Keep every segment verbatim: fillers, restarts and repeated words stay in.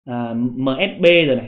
à, em ét bê rồi này.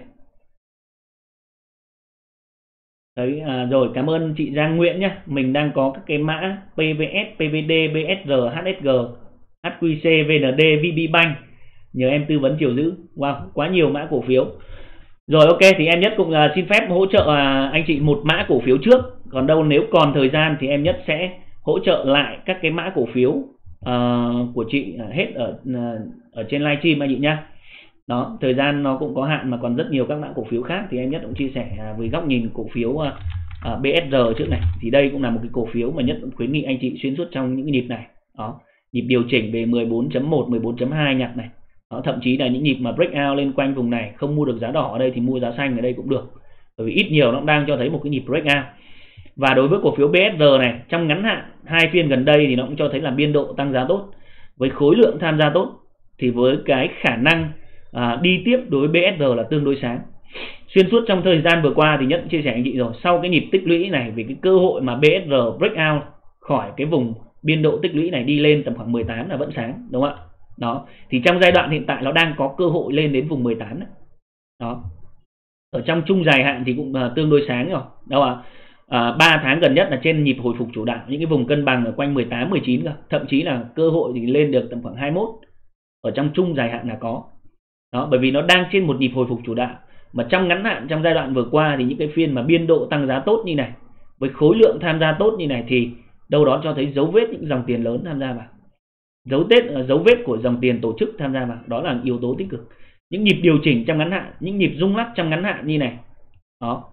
Đấy, à, rồi cảm ơn chị Giang Nguyễn nhé. Mình đang có các cái mã pê vê ét, pê vê đê, bê ét rờ, hát ét giê, hát quy xê, vê en đê, vê bê Bank. Nhờ em tư vấn chiều giữ. Wow, quá nhiều mã cổ phiếu. Rồi ok, thì em Nhất cũng uh, xin phép hỗ trợ uh, anh chị một mã cổ phiếu trước. Còn đâu nếu còn thời gian thì em Nhất sẽ hỗ trợ lại các cái mã cổ phiếu uh, của chị uh, hết ở uh, ở trên livestream anh chị nhá. Đó, thời gian nó cũng có hạn mà còn rất nhiều các mã cổ phiếu khác thì em Nhất cũng chia sẻ uh, với góc nhìn cổ phiếu uh, uh, bê ét rờ trước này. Thì đây cũng là một cái cổ phiếu mà Nhất cũng khuyến nghị anh chị xuyên suốt trong những cái nhịp này. Đó, nhịp điều chỉnh về mười bốn chấm một, mười bốn chấm hai nhặt này. Đó, thậm chí là những nhịp mà breakout lên quanh vùng này, không mua được giá đỏ ở đây thì mua giá xanh ở đây cũng được, bởi vì ít nhiều nó cũng đang cho thấy một cái nhịp breakout. Và đối với cổ phiếu bê ét rờ này, trong ngắn hạn hai phiên gần đây thì nó cũng cho thấy là biên độ tăng giá tốt với khối lượng tham gia tốt, thì với cái khả năng à, đi tiếp đối với bê ét rờ là tương đối sáng. Xuyên suốt trong thời gian vừa qua thì Nhất chia sẻ anh chị rồi, sau cái nhịp tích lũy này, về cái cơ hội mà bê ét rờ breakout khỏi cái vùng biên độ tích lũy này đi lên tầm khoảng mười tám là vẫn sáng, đúng không ạ? Đó, thì trong giai đoạn hiện tại nó đang có cơ hội lên đến vùng mười tám đấy. Đó, ở trong trung dài hạn thì cũng uh, tương đối sáng rồi, đâu ạ? À, ba tháng gần nhất là trên nhịp hồi phục chủ đạo, những cái vùng cân bằng ở quanh mười tám, mười chín cơ, thậm chí là cơ hội thì lên được tầm khoảng hai mươi mốt, ở trong trung dài hạn là có. Đó, bởi vì nó đang trên một nhịp hồi phục chủ đạo. Mà trong ngắn hạn, trong giai đoạn vừa qua thì những cái phiên mà biên độ tăng giá tốt như này, với khối lượng tham gia tốt như này thì đâu đó cho thấy dấu vết những dòng tiền lớn tham gia vào, dấu vết dấu vết của dòng tiền tổ chức tham gia vào, đó là yếu tố tích cực. Những nhịp điều chỉnh trong ngắn hạn, những nhịp rung lắc trong ngắn hạn như này, đó,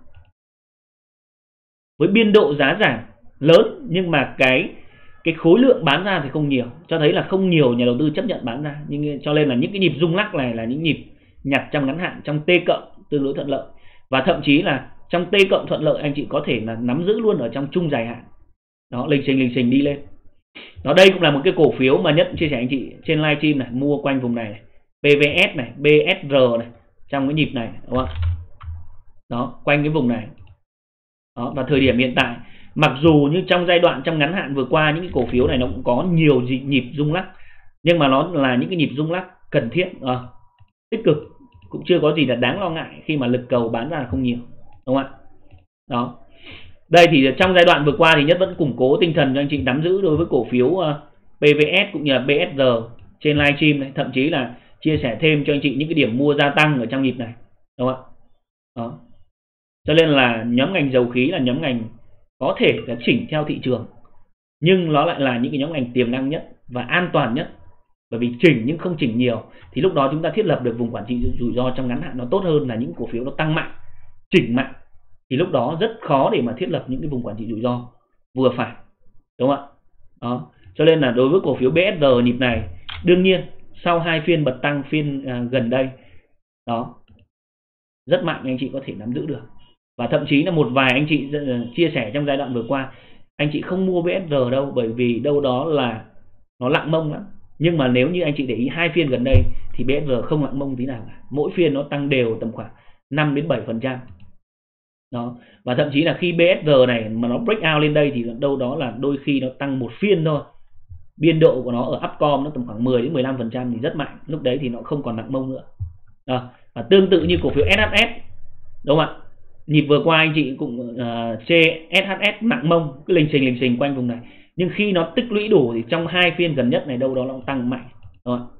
với biên độ giá giảm lớn nhưng mà cái cái khối lượng bán ra thì không nhiều, cho thấy là không nhiều nhà đầu tư chấp nhận bán ra. Nhưng cho nên là những cái nhịp rung lắc này là những nhịp nhặt trong ngắn hạn, trong T cộng tương đối thuận lợi, và thậm chí là trong T cộng thuận lợi anh chị có thể là nắm giữ luôn ở trong trung dài hạn. Đó, lình xình lình xình đi lên. Đó, đây cũng là một cái cổ phiếu mà Nhất chia sẻ anh chị trên livestream này, mua quanh vùng này, này, pê vê ét này, bê ét rờ này, trong cái nhịp này, đúng không? Đó, quanh cái vùng này. Đó, và thời điểm hiện tại, mặc dù như trong giai đoạn trong ngắn hạn vừa qua những cái cổ phiếu này nó cũng có nhiều nhịp rung lắc, nhưng mà nó là những cái nhịp rung lắc cần thiết, à, tích cực, cũng chưa có gì là đáng lo ngại khi mà lực cầu bán ra không nhiều, đúng không ạ? Đó. Đây thì trong giai đoạn vừa qua thì Nhất vẫn củng cố tinh thần cho anh chị nắm giữ đối với cổ phiếu uh, pê vê ét cũng như là bê ét rờ trên livestream này, thậm chí là chia sẻ thêm cho anh chị những cái điểm mua gia tăng ở trong nhịp này, đúng không ạ? Đó. Cho nên là nhóm ngành dầu khí là nhóm ngành có thể là chỉnh theo thị trường, nhưng nó lại là những cái nhóm ngành tiềm năng nhất và an toàn nhất, bởi vì chỉnh nhưng không chỉnh nhiều thì lúc đó chúng ta thiết lập được vùng quản trị rủi ro trong ngắn hạn nó tốt hơn là những cổ phiếu nó tăng mạnh, chỉnh mạnh, thì lúc đó rất khó để mà thiết lập những cái vùng quản trị rủi ro vừa phải, đúng không ạ? Đó, cho nên là đối với cổ phiếu bê ét rờ nhịp này, đương nhiên sau hai phiên bật tăng phiên à, gần đây, đó, rất mạnh, anh chị có thể nắm giữ được. Và thậm chí là một vài anh chị chia sẻ trong giai đoạn vừa qua, anh chị không mua bê ét rờ đâu, bởi vì đâu đó là nó lặng mông lắm. Nhưng mà nếu như anh chị để ý hai phiên gần đây thì bê ét rờ không lặng mông tí nào cả, mỗi phiên nó tăng đều tầm khoảng năm đến bảy phần trăm. Đó, và thậm chí là khi bê ét rờ này mà nó break out lên đây thì đâu đó là đôi khi nó tăng một phiên thôi, biên độ của nó ở upcom nó tầm khoảng mười đến mười lăm phần trăm thì rất mạnh, lúc đấy thì nó không còn nặng mông nữa. Đó. Và tương tự như cổ phiếu ét hát ét, đúng không ạ? Nhịp vừa qua anh chị cũng uh, chê ét hát ét nặng mông, cứ lình xình lình xình quanh vùng này, nhưng khi nó tích lũy đủ thì trong hai phiên gần nhất này đâu đó nó tăng mạnh, đúng không?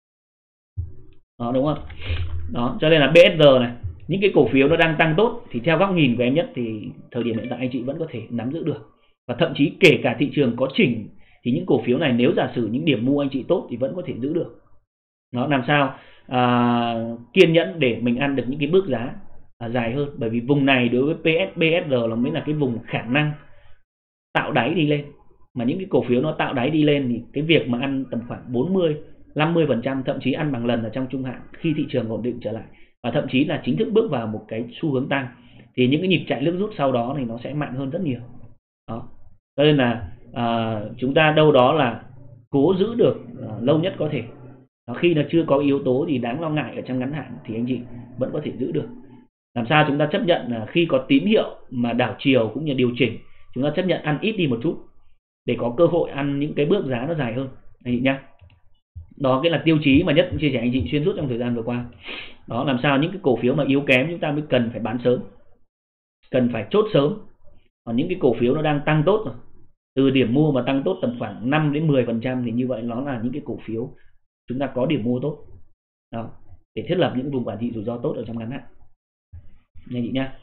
Đó, đúng không? Đó, cho nên là bê ét rờ này, những cái cổ phiếu nó đang tăng tốt thì theo góc nhìn của em Nhất thì thời điểm hiện tại anh chị vẫn có thể nắm giữ được, và thậm chí kể cả thị trường có chỉnh thì những cổ phiếu này nếu giả sử những điểm mua anh chị tốt thì vẫn có thể giữ được. Nó làm sao à, kiên nhẫn để mình ăn được những cái bước giá à, dài hơn, bởi vì vùng này đối với pê ét, bê ét rờ là mới là cái vùng khả năng tạo đáy đi lên, mà những cái cổ phiếu nó tạo đáy đi lên thì cái việc mà ăn tầm khoảng bốn mươi, năm mươi phần trăm, thậm chí ăn bằng lần ở trong trung hạn khi thị trường ổn định trở lại, và thậm chí là chính thức bước vào một cái xu hướng tăng, thì những cái nhịp chạy nước rút sau đó thì nó sẽ mạnh hơn rất nhiều. Đó, cho nên là à, chúng ta đâu đó là cố giữ được à, lâu nhất có thể. Đó, khi nó chưa có yếu tố gì đáng lo ngại ở trong ngắn hạn thì anh chị vẫn có thể giữ được. Làm sao chúng ta chấp nhận là khi có tín hiệu mà đảo chiều cũng như điều chỉnh, chúng ta chấp nhận ăn ít đi một chút để có cơ hội ăn những cái bước giá nó dài hơn, anh chị nhé. Đó cái là tiêu chí mà Nhất chia sẻ anh chị xuyên suốt trong thời gian vừa qua. Đó, làm sao những cái cổ phiếu mà yếu kém chúng ta mới cần phải bán sớm, cần phải chốt sớm. Còn những cái cổ phiếu nó đang tăng tốt rồi, từ điểm mua mà tăng tốt tầm khoảng năm đến mười phần trăm thì như vậy nó là những cái cổ phiếu chúng ta có điểm mua tốt. Đó, để thiết lập những vùng quản trị rủi ro tốt ở trong ngắn hạn nha chị nha.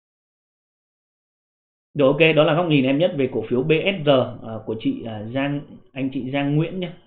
Rồi, ok, đó là góc nhìn em Nhất về cổ phiếu bê ét giê uh, của chị uh, Giang, anh chị Giang Nguyễn nhé.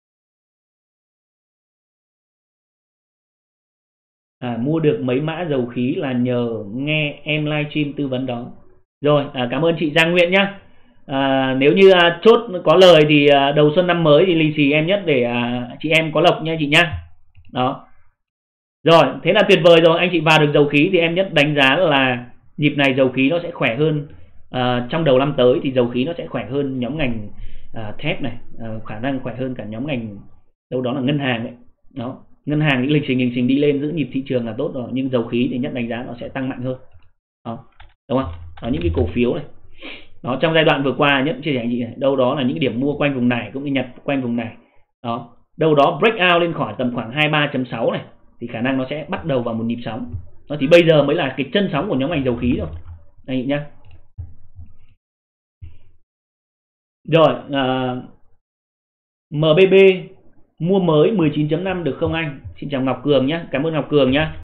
À, mua được mấy mã dầu khí là nhờ nghe em livestream tư vấn đó. Rồi, à, cảm ơn chị Giang Nguyễn nhá. À, nếu như à, chốt có lời thì à, đầu xuân năm mới thì lì xì em Nhất để à, chị em có lộc nha chị nhá. Đó. Rồi, thế là tuyệt vời rồi, anh chị vào được dầu khí thì em Nhất đánh giá là nhịp này dầu khí nó sẽ khỏe hơn. À, trong đầu năm tới thì dầu khí nó sẽ khỏe hơn nhóm ngành à, thép này, à, khả năng khỏe hơn cả nhóm ngành đâu đó là ngân hàng đấy. Đó, ngân hàng những lịch trình lịch trình đi lên giữ nhịp thị trường là tốt rồi, nhưng dầu khí thì Nhất đánh giá nó sẽ tăng mạnh hơn. Đó, đúng không? Đó, những cái cổ phiếu này. Đó, trong giai đoạn vừa qua Nhất chia sẻ anh chị này, đâu đó là những điểm mua quanh vùng này cũng như nhặt quanh vùng này. Đó, đâu đó break out lên khỏi tầm khoảng hai mươi ba chấm sáu này thì khả năng nó sẽ bắt đầu vào một nhịp sóng. Đó, thì bây giờ mới là cái chân sóng của nhóm ngành dầu khí rồi anh chị nhá. Rồi, à, em bê bê mua mới mười chín chấm năm được không anh? Xin chào Ngọc Cường nhé, cảm ơn Ngọc Cường nhé.